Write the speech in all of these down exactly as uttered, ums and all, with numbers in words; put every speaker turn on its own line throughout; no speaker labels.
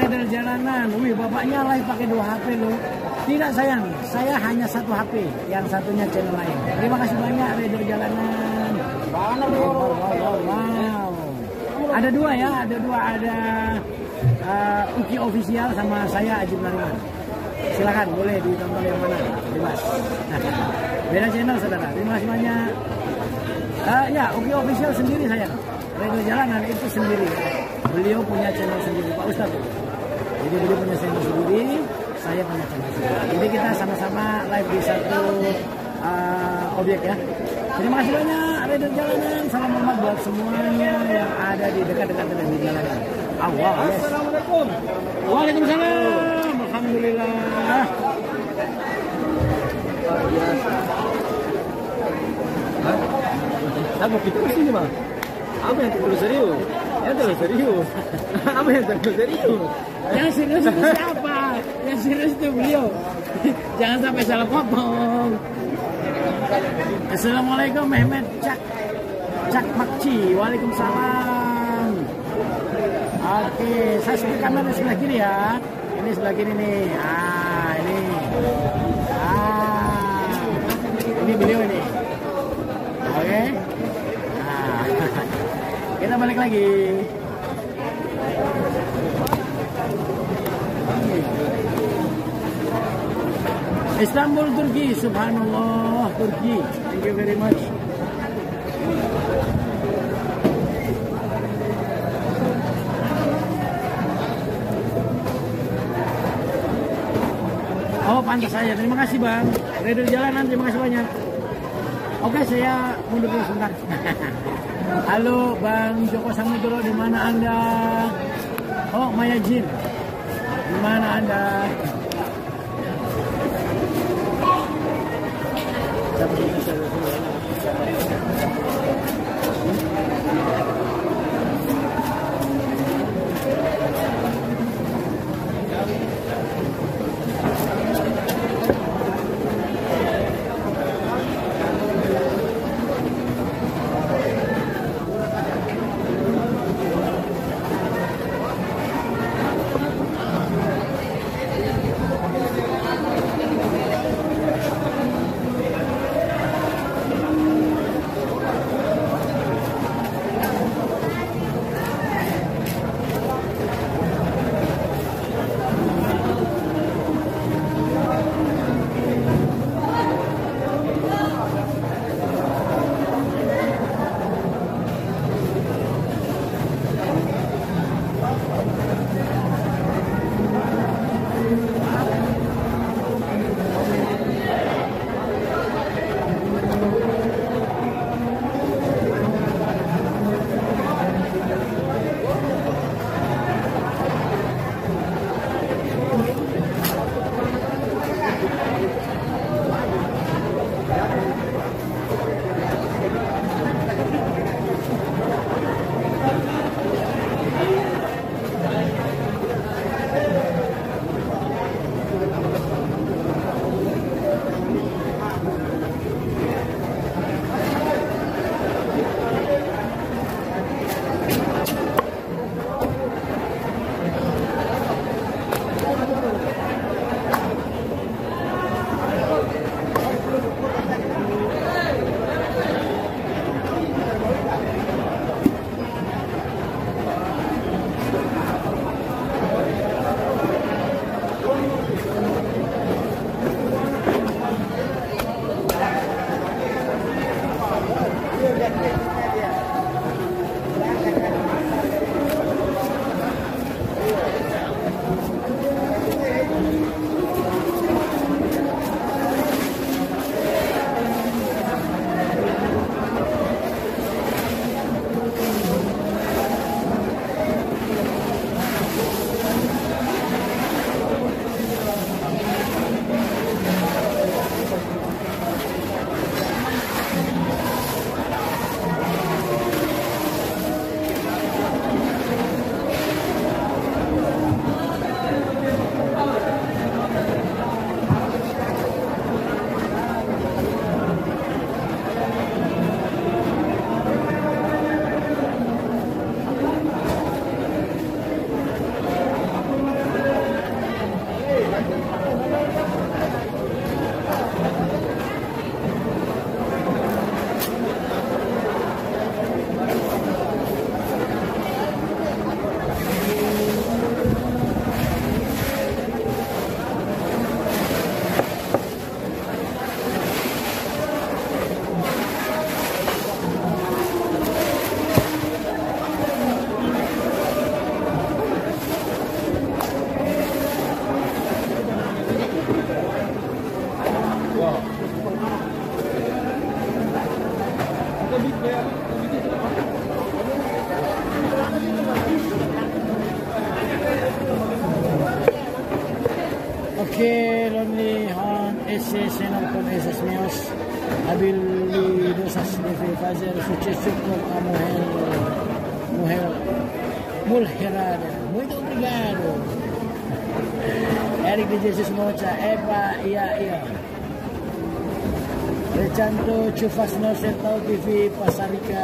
Rider jalanan. Wih, bapaknya live pakai dua H P loh. Tidak sayang, saya hanya satu H P, yang satunya channel lain. Terima kasih banyak Rider jalanan. Wow, wow, wow, wow. Ada dua ya, ada dua, ada uh, Uki Official sama saya Ajib Nariman. Silakan, boleh ditonton yang mana, bebas. Beda channel saudara. Terima kasih banyak. Uh, ya, Uki Official sendiri saya. Rider jalanan itu sendiri. Beliau punya channel sendiri, Pak Ustadz. Jadi beliau punya channel sendiri, saya punya channel sendiri. Jadi kita sama-sama live di satu uh, objek ya. Terima kasih banyak Rider jalanan. Salam hormat buat semuanya yang ada di dekat-dekat dengan jalanan. Awal. Yes. Assalamualaikum. Waalaikumsalam. Alhamdulillah.
Aku pikir ke sini, Bang. Apa yang terlalu serius? Yang terlalu serius. Apa yang terlalu serius?
Yang serius itu siapa? Yang serius itu beliau. Jangan sampai salah potong. Assalamualaikum Mehmet Cak Cak Makci. Waalaikumsalam. Oke, saya sebelah kanan di sebelah kiri ya. Ini sebelah kiri nih. Ah, ini. Ah. Ini beliau ini. Oke. Nah, kita balik lagi. Istanbul, Turki. Subhanallah, Turki. Thank you very much. Oh, pantas saja. Terima kasih, Bang. Rider jalanan, terima kasih banyak. Oke, saya mundur dulu sebentar. Halo, Bang Joko Samudro, di mana Anda? Oh, Maya Jin. Di mana Anda? Lonely Hunt, ese senador con esos míos, habilidosas de fazer sucesso com a mulher, mulher, mulherada. Muito obrigado. Eric de Jesus Mocha, Eva, iya, iya. Recanto, Cufas No Sertau T V, Pasarika.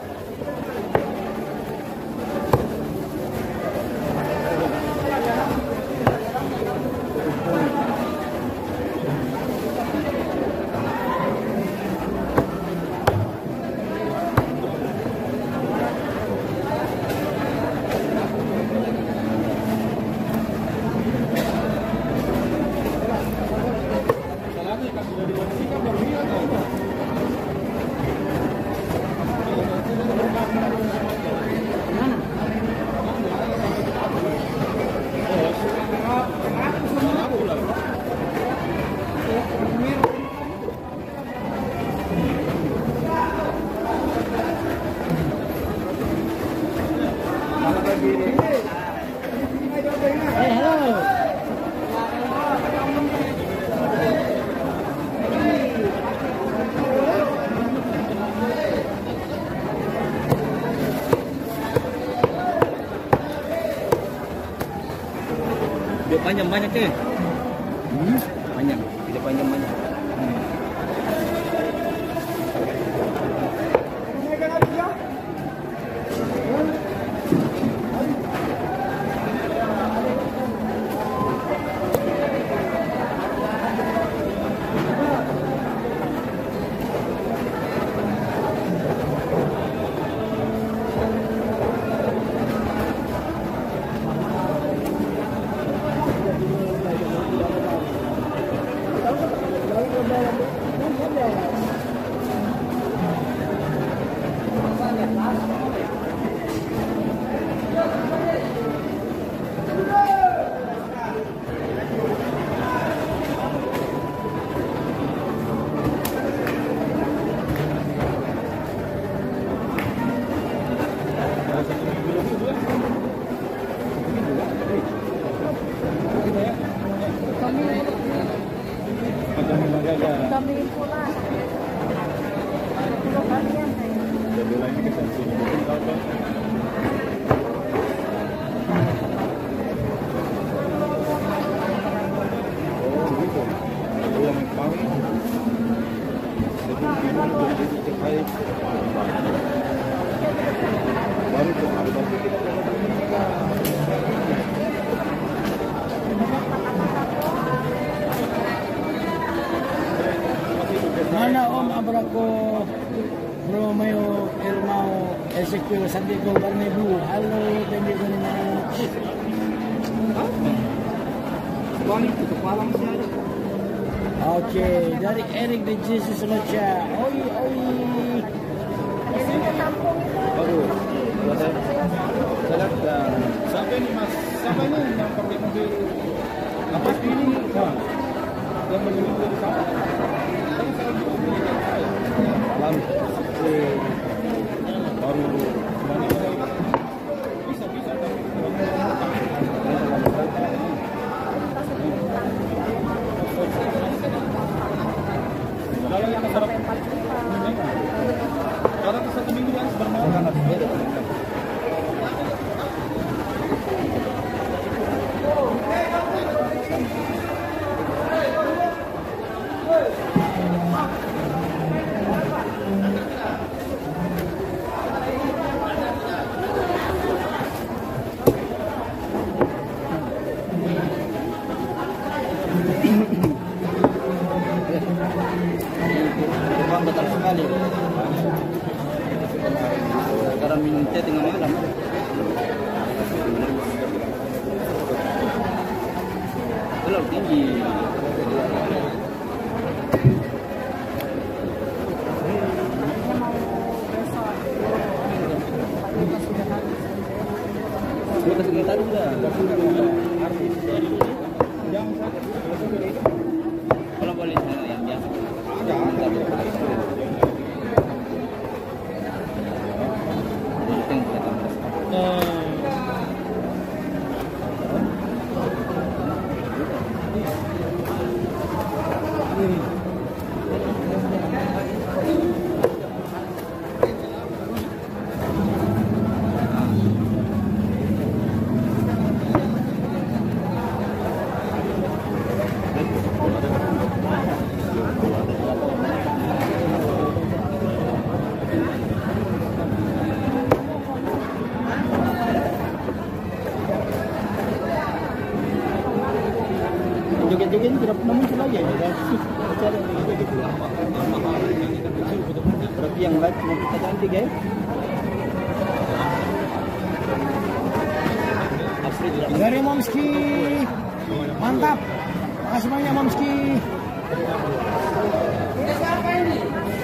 Tidak panjang banyak deh. Hmm? Panjang, tidak panjang banyak. Hmm.
Kambing pula. Kalau kalian
Mana Om Abrako, Romeo, Elmao, Ezekiel, Santiago, Barnebu. Halo, thank you very much. Oke, dari Eric di Jesus Locha. Oi, oi.
Baru. Salat dan sampai ini mas, sampai ini yang pakai mobil apa ini? Yang menuju ke sana. Alam baru bisa bisa kalau yang sarapan kalau satu minggu kan bermau kan beda. Memang betul sekali. Sekarang minum teh tengah malam. Terlalu tinggi. Dia kasih tadi sudah. Kalau boleh yang biasa. jadi ini tidak pernah muncul lagi ya. Cara begitu gitu. Berarti yang live mau kita ganti guys.
Dari Momski, mantap. Makasih banyak Momski.
Ini siapa ini?